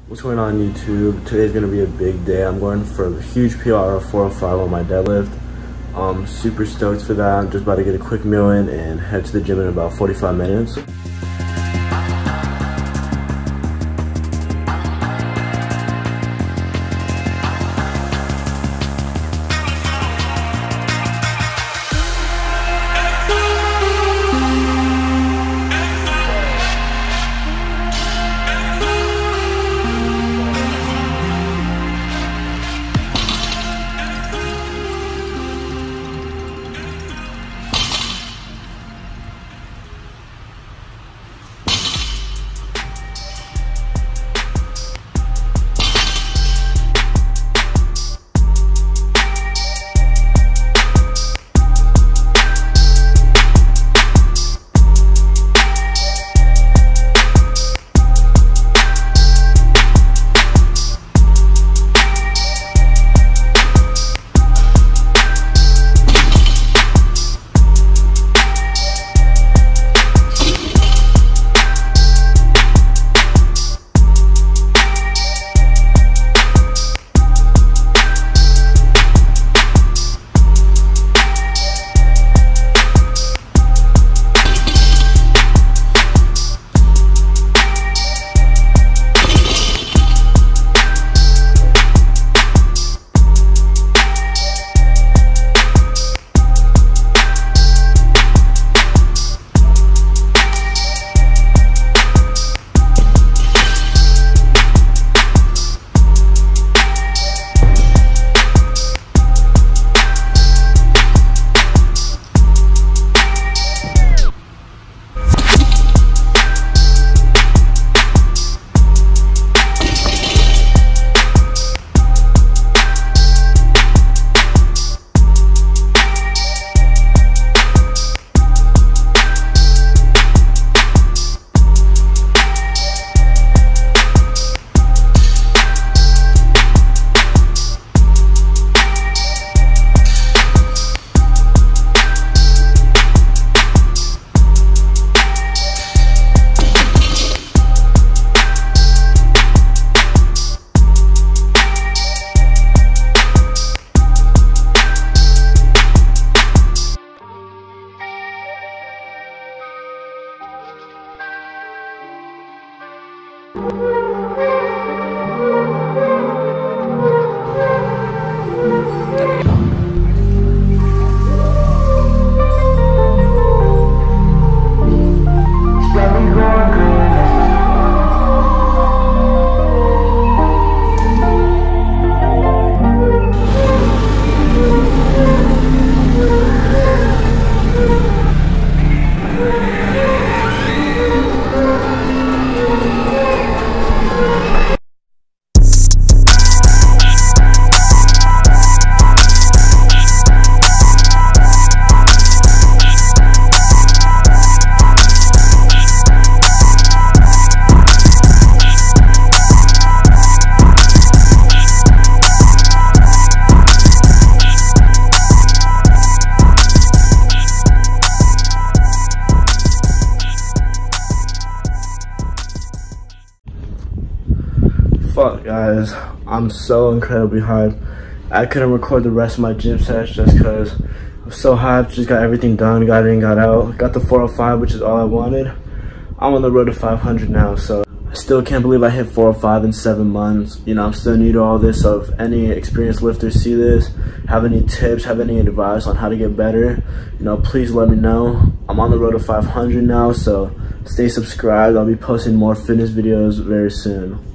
What's going on YouTube? Today's gonna be a big day. I'm going for a huge PR of 405 on my deadlift. I'm super stoked for that. I'm just about to get a quick meal in and head to the gym in about 45 minutes. Fuck guys, I'm so incredibly hyped. I couldn't record the rest of my gym sets just because I'm so hyped. Just got everything done, got in, got out. Got the 405, which is all I wanted. I'm on the road to 500 now, so I still can't believe I hit 405 in 7 months. You know, I'm still new to all this, so if any experienced lifters see this, have any tips, have any advice on how to get better, you know, please let me know. I'm on the road to 500 now, so stay subscribed. I'll be posting more fitness videos very soon.